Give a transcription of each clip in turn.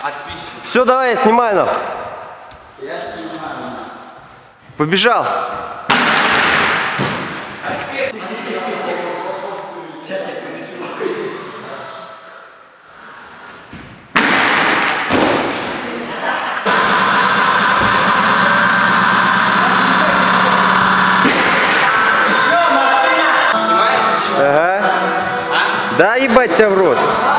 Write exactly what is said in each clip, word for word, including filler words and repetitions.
Все, давай, я снимаю нам. Я снимаю. Побежал. Ага. Да, ебать тебя в рот.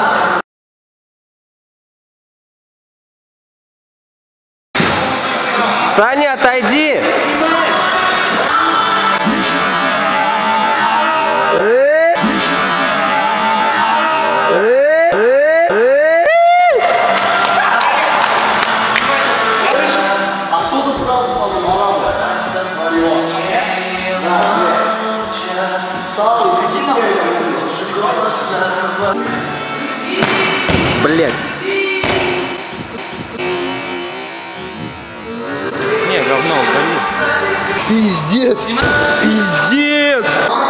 Саня, отойди. Оттуда сразу поломала. Блять. Не, говно, удали. Пиздец. Пиздец.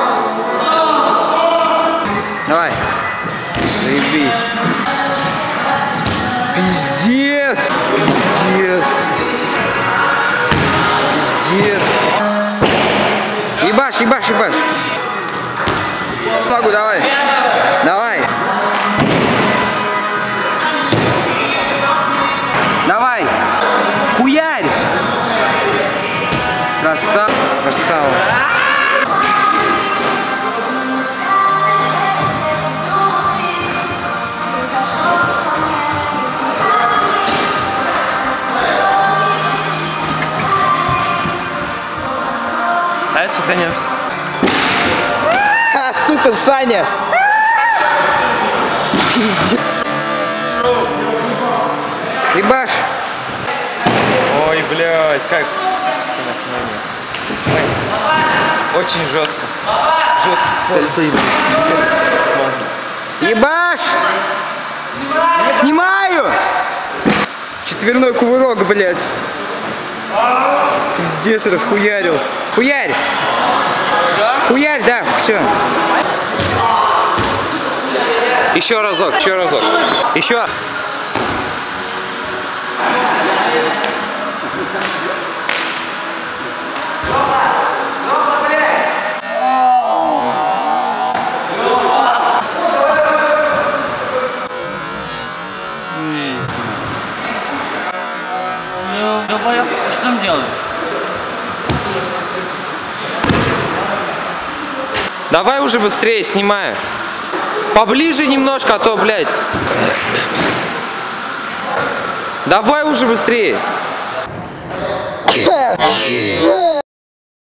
Давай. Заебись. Пиздец. Пиздец. Пиздец. Ебашь, ебашь, ебашь. Могу, давай. Давай. Давай. Хуярь. Красава. Красава. А это коня. А, сука, Саня. Пиздец. Ебашь. Ой, блядь, как? Снимай, снимай, снимай. Очень жестко. Жестко. Ебашь. Снимаю. Четверной кувырок, блядь. Пиздец, расхуярил. Хуярь. Хуярь, да, все. Еще разок, еще разок. Еще. Долбоёб, ты что там делаешь? Давай уже быстрее, снимаю. Поближе немножко, а то, блядь. Давай уже быстрее.